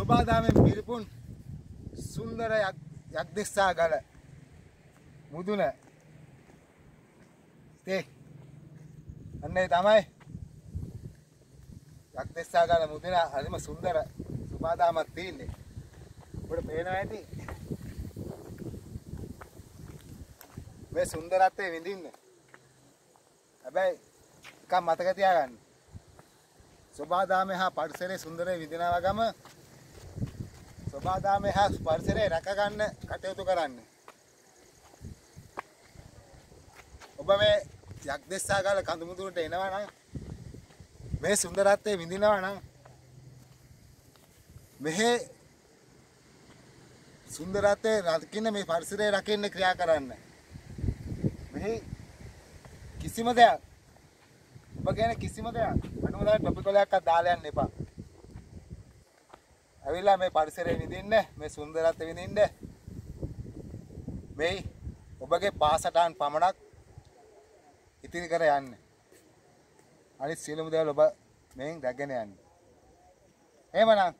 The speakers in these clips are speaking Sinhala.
සුබාදාමෙන් පිරිපුන් සුන්දර යක්දෙස්සා ගල මුදුන තේ අන්නේ තමයි යක්දෙස්සා ගල මුදුන හරිම සුන්දර සුබාදාමක් තියෙන්නේ. ඔබට පේනවා ඇති මේ සුන්දරත්වය විඳින්න. හැබැයි එකක් මතක තියාගන්න. සුබාදාමේ හා පරිසරයේ සුන්දරය විඳිනවා ගම සුබාදාමේ හා පරිසරය රැක ගන්න කටයුතු කරන්න. ඔබ මේ යක්දෙස්සා ගල කඳු මුදුනට එනවා නම් මේ සුන්දරත්වය විඳිනවා නම් මෙහි සුන්දරත්වය රකින්න මේ පරිසරය රකින්න ක්‍රියා කරන්න. මෙහි කිසිම දෙයක් ඔබ කියන කිසිම දෙයක් අනුමතයි ටොපිකොලයක්වත් දාලා යන්න එපා. ඇවිල්ලා මේ පරිසරය විඳින්න, මේ සුන්දරත්වය විඳින්න. මේ ඔබගේ පාසටහන් පමණක් ඉතිරි කර යන්න. අනිත් සියලුම දේවල් ඔබ මෙයින් දැක්ගෙන යන්න. එහෙමනම්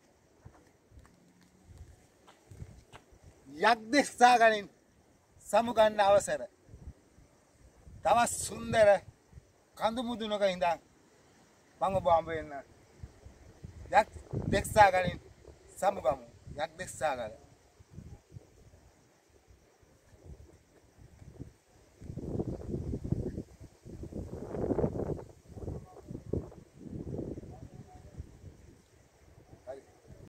යක්දෙස්සා ගලින් සමුගන්න අවසර. තවත් සුන්දර කඳු මුදුනක ඉඳන් මම ඔබ හම්බ වෙන්න. යක්දෙස්සා ගලින් සමුගමු. යක්දෙස්සා ගල